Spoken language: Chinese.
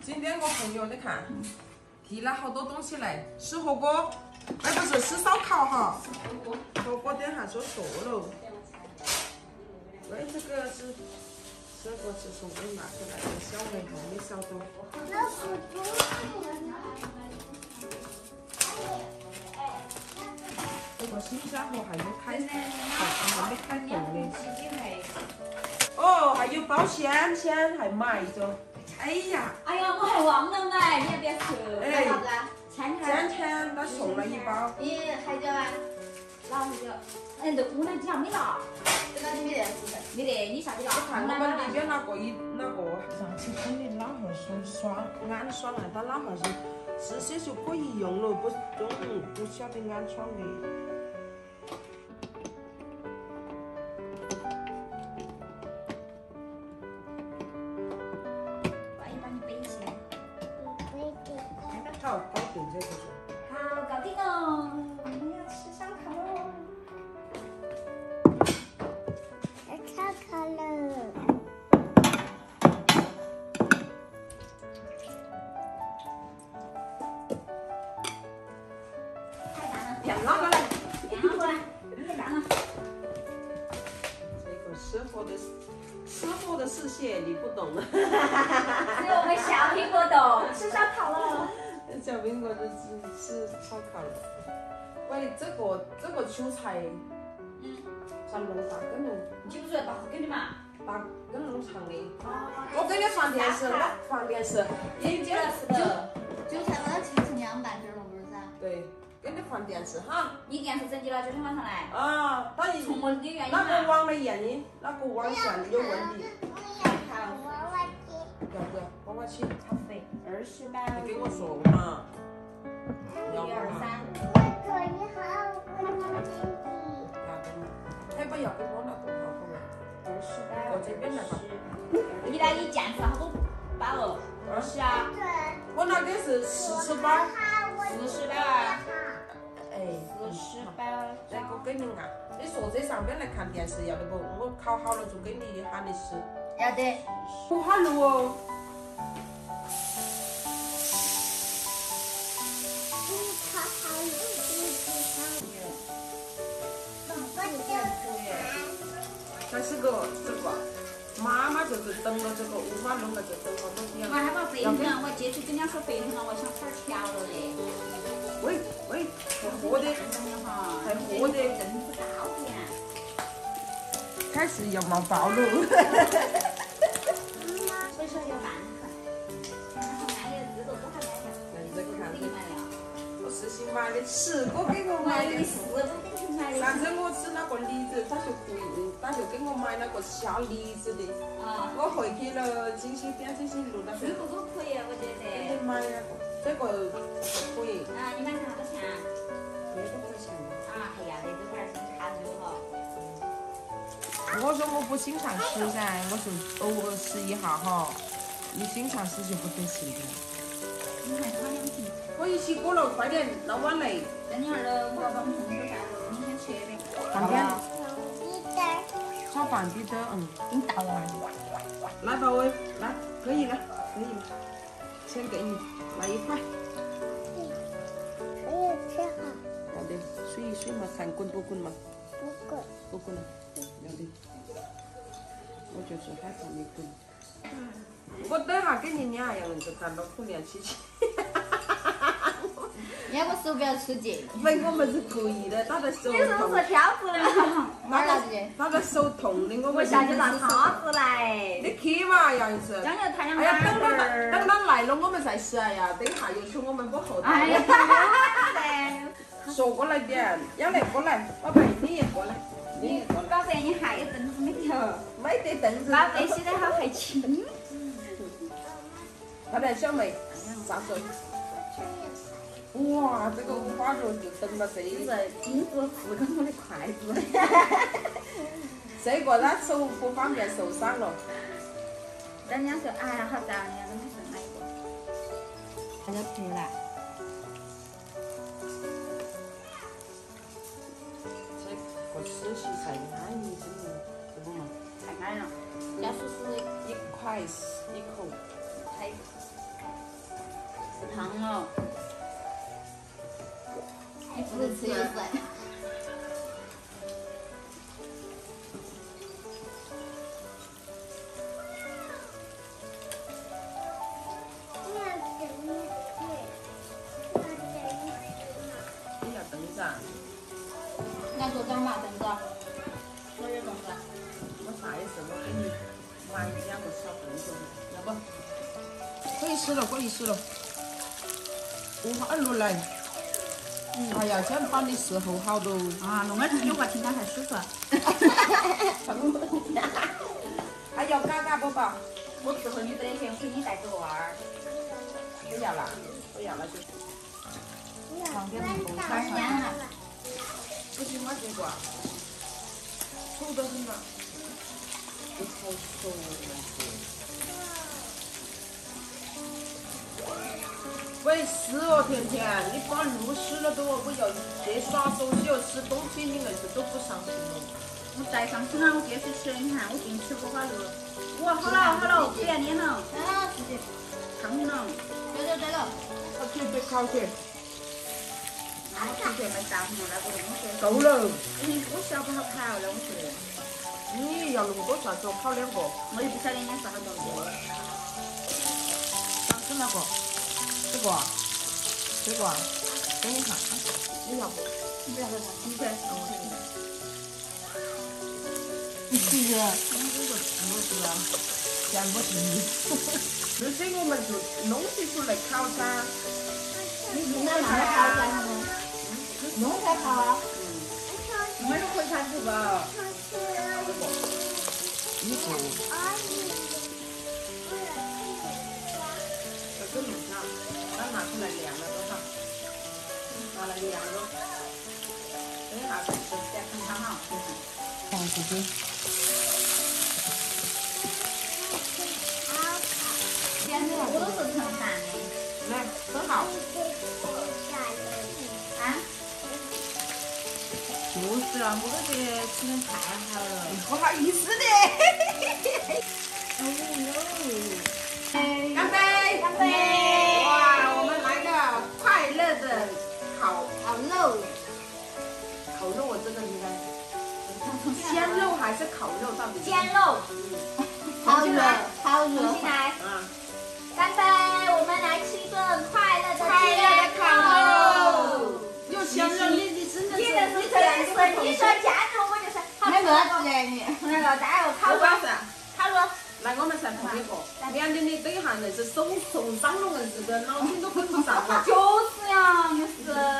今天我朋友你看，提了好多东西来，吃火锅，哎不是吃烧烤哈，火锅店还说熟了。喂，这个是这个是从我拿出来的小梅还没烧到。 那是猪。 这个新鲜货还没开，还没开动呢。哦，还有保鲜签还买着。哎呀！ 哎呀，我还忘了买，你要不要吃？ 哎， 啥子？签签他送了一包。 你海椒啊？哪海椒？哎，我那几样没拿。这个你没得是不是？没得，你啥子拿？ 我看我们那边那个上次跟你老汉说刷安爽啊，他老汉是些就可以用了，不晓得安爽的。好，搞定这个是。 好，搞定了，我们要吃烧烤喽！要烧烤了。太难了， 两个来， 两个过来，你太难了。 这个吃货的世界你不懂。 只有我们小苹果懂，吃烧烤了。 小苹果就吃烧烤了。喂，这个韭菜，咱弄大根弄。 你记不住大给你嘛？ 大根弄长的。我给你放电视，我放电视。 你记得是的。韭菜把它切成2半点了，不是噻？ 对，给你放电视哈。 你电视整机了，今天晚上来。 啊，他一从我的原因那个网的原因，那个网线有问题。要不要娃娃机？ 咖啡28。 你给我说嘛。要不 1、2、3。 还不要给我那个好不好 28。 我这边来吧。 意大利酱是好多包哦？20啊。 我那个是40包。 40包啊。 哎 ，40包。 这个给你按。你说这上边来看电视要得不？我烤好了就给你喊你吃。 要得。 不好录哦。但是这个妈妈就是等了这个无法弄了就等好多天。 我害怕肥很啊！我接触跟人家说肥很了，我想把它调了嘞。 喂，还活的，还活的， 挣不到呀。 开始要冒爆了。 所以说有办法。然后买的这个我还买了。 这个看。 给你买了。 我是新买的10个给我买的。 4个给你买的。 上次我吃那个梨子，他就给我买那个下梨子的。 啊。 我回去了，星期天、星期六那边。 这个都可以，我觉得。 给你买那个，这个可以。 啊，你买多少钱 200块钱。 啊，还要得，这块儿是差不多哈。 我说我不经常吃噻，我就偶尔吃一下哈。你经常吃就不得行的。 你还差2瓶。 我一起过了，快点，那碗来。 等一会儿了，我要把我们红薯啥子，明天切的。 放点。炒饭底的， 给你倒了。 来吧喂，来，可以了，可以了，先给你来一块。 我也吃好。 要得，水一水嘛，看滚不滚嘛。 不滚。 不滚了，要得。我就是害怕没滚。我等下给你2样就干到可怜起去。 要不手不要出界。 没，我们是故意的，他的手你是不是挑夫的嘛？哪儿拿子的？ 他的手痛的，我们下去拿叉子来。 你去嘛，杨医生。 将就太阳哎呀， 板等他来了我们再吃。哎呀，等一下又说我们不厚道。 哎呀， 说过来点，要来过来，宝贝，你也过来，你也过来。 宝贝，你还有凳子没有？ 没得凳子。 宝贝洗得好还轻。 快点，小梅，上手。哇，这个花肉就等了这一。 是金子4个我的筷子。 这个他手不方便受伤了。 人家说，哎呀，好脏呀，人家说哪一个？大家赔了。 这个吃起才安逸，真的，这个嘛。 太安了，要叔叔 1块1口。 还烫了。你不能吃油水。 你要凳子啊？ 拿坐长嘛凳子，我也凳子。 我啥意思？我给你买2个小凳子，要不？可以吃了，可以吃了。5.2来。哎呀，这样绑的时候好多。 啊，弄个有个听他才舒服。 还要嘎嘎不吧？ 我伺候你这两天，我给你带个娃儿。 不要了，不要了就。放点红哪菜儿香啊？ 不喜欢这个啊，臭得很嘛。不好熟喂，是哦，甜甜，你把路湿了都我要去耍手机哦，吃东西你硬是都不上心了。 我再上去了，我继续吃。你看，我净吃5花肉。哇，好了好了，不要捏了。啊，直接烫了。对了。 我去别烤去。 那我直接没啥什么那个东西。 够了。 我小不好烤了，我觉得。 你要那么多啥子？我烤2个。 我也不晓得你是好多个。 当时那个，这个啊，这个啊，给你看，你要不？ 你不要给他，你去。 是啊，我是啊，全部是你。那些我们就弄起出来烤噻。 你用在哪儿烤噻？弄才烤啊。我们可以看这个。 一个。这弄上，把它拿出来晾了多少？拿来晾了。等一下再看看哈。放进去。 我都是盛饭的。 来，分好。 啊？就是啊，我都觉得吃的太好了。 不好意思的。干杯！ 干杯！ 哇，我们来个快乐的烤肉。 烤肉我真的应该。鲜肉还是烤肉？到底？ 煎肉。烤肉。重新来。干杯！我们来吃一顿快乐的烤肉。 又香肉，你真的是。 你说煎肉，我就是。没么子的你。那个大肉烤肉。烤肉。 来，我们再碰一个，免得你等一下那是手受伤了，硬是个脑筋都跟不上了。 就是呀，你是。